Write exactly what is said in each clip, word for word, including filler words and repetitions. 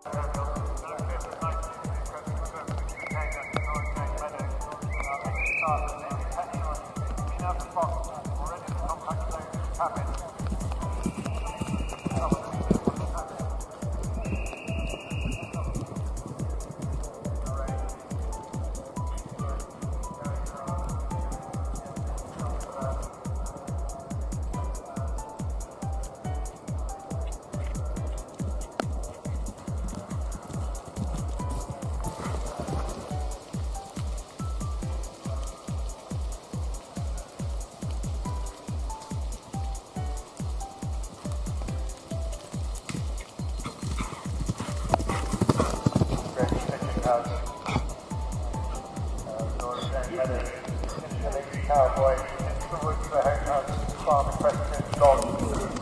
Cowboy into the woods for home house, farm equestrian dog.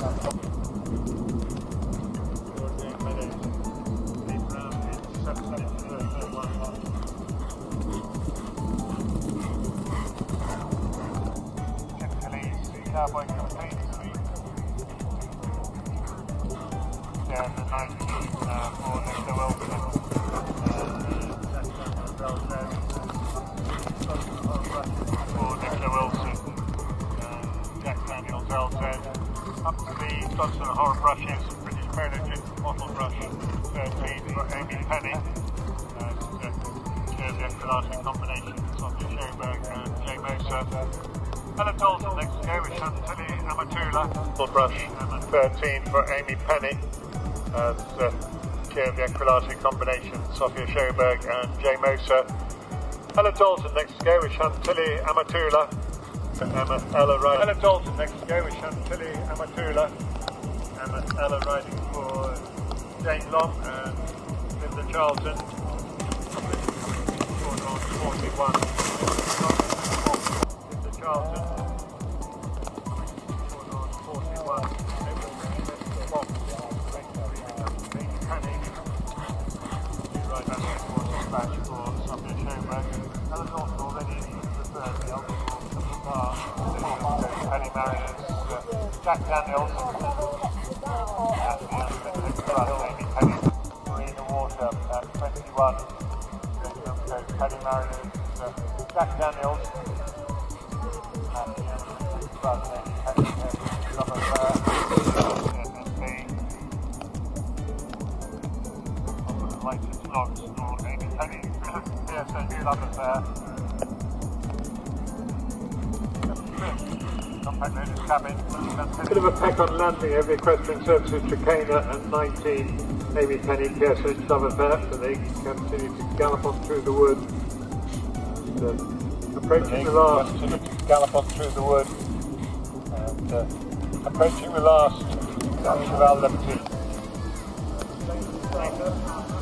Typically, cowboy completes down the nineteen for Mister Wilson. Up to the Dodson Horror Brushes, British Pernod Bottle Brush, thirteen for Amy Penny. Uh, Jersey and Galati combination, Sofia Sjoborg and Jaymosa. Ella Dalton next to go with Chantilly Amatula. Bottle Brush, and thirteen for Amy Penny. And uh, Jersey and Galati combination, Sofia Sjoborg and Jaymosa. Ella Dalton next to go with Chantilly Amatula. Emma Ella riding. Ella Dalton next to go with Chantilly Amatula. Emma Ella riding for Jane Long and Linda Charlton. forty-one. Linda Charlton. forty-one. Penny. Right back towards splash for Sofia Sjoborg. Ella Dalton already in the third. The other Penny Mariners, uh, Jack Daniels, and the Amy Penny, Marina Water at twenty-one, Penny Mariners, uh, Jack Daniels, and the Amy Penny, Love Affair, M S B, on the latest vlogs for Amy Penny, P S A Love Affair. A bit of a peck on landing over Equestrian Services Tricana at nineteen, Amy Penny, P S H Love Affair, so they continue to gallop on through the wood. And, uh, approaching the last. Continue to gallop on through the wood. And uh, approaching the last, Cheval Liberty.